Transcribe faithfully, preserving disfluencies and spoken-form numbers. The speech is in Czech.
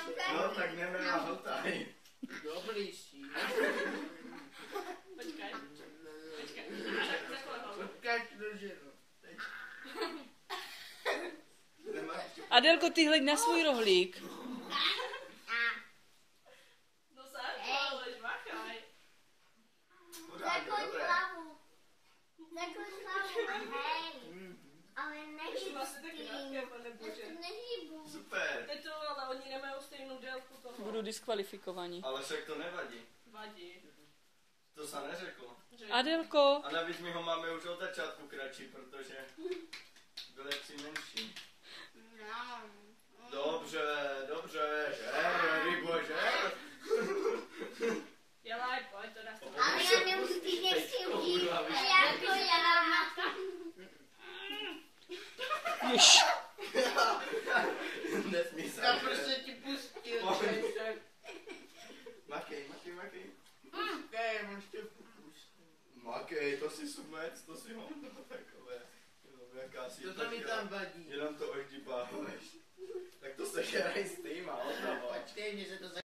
No tak nevrahottaj. Dobrý jsi. Počkej. Počkej. Počkej, doženu. Adelko, ty hleď na svůj rohlík. No sáď, lež, machaj. Zakoň hlavu. Zakoň hlavu, hej. Ale nehýbu s tím. Já se nehýbu. Super. Teď to, ale oni nemají stejnou délku toho. Budu diskvalifikovaní. Ale však to nevadí. Vadí. To se neřeklo. Adelko. A navíc my ho máme už od začátku kratší, protože byl jaksi menší. Dobře, dobře, žer, rybo, žer. Jelaj, pojď, to dá se. Ale já nemusím nechci jít. Jako já. Jež. Nesmí se. Já prostě ti pustil. Makej, makej, makej. Počkej, máš tě pustil. Makej, to si sumec, to si ho takové. Jaká si To to mi tam vadí.